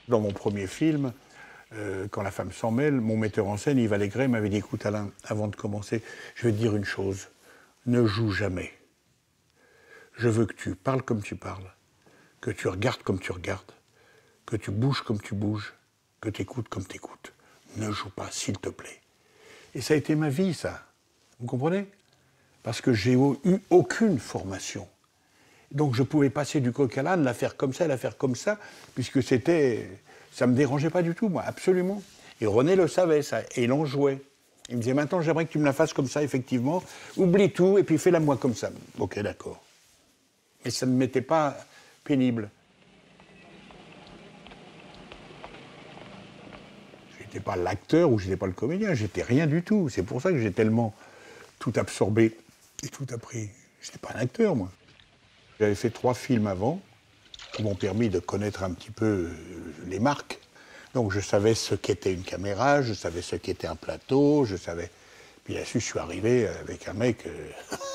Dans mon premier film, Quand la femme s'en mêle, mon metteur en scène, Yves Allégret, m'avait dit « Écoute Alain, avant de commencer, je vais te dire une chose. Ne joue jamais. Je veux que tu parles comme tu parles, que tu regardes comme tu regardes, que tu bouges comme tu bouges, que tu écoutes comme tu écoutes. Ne joue pas, s'il te plaît. » Et ça a été ma vie, ça. Vous comprenez? Parce que j'ai eu aucune formation. Donc je pouvais passer du coq à l'âne, la faire comme ça, puisque c'était... Ça ne me dérangeait pas du tout, moi, absolument. Et René le savait, ça, et il en jouait. Il me disait, maintenant, j'aimerais que tu me la fasses comme ça, effectivement. Oublie tout, et puis fais-la moi comme ça. Ok, d'accord. Mais ça ne m'était pas pénible. Je n'étais pas l'acteur ou je n'étais pas le comédien, j'étais rien du tout. C'est pour ça que j'ai tellement tout absorbé et tout appris. Je n'étais pas un acteur, moi. J'avais fait 3 films avant, qui m'ont permis de connaître un petit peu les marques. Donc je savais ce qu'était une caméra, je savais ce qu'était un plateau, je savais... Puis là-dessus, je suis arrivé avec un mec...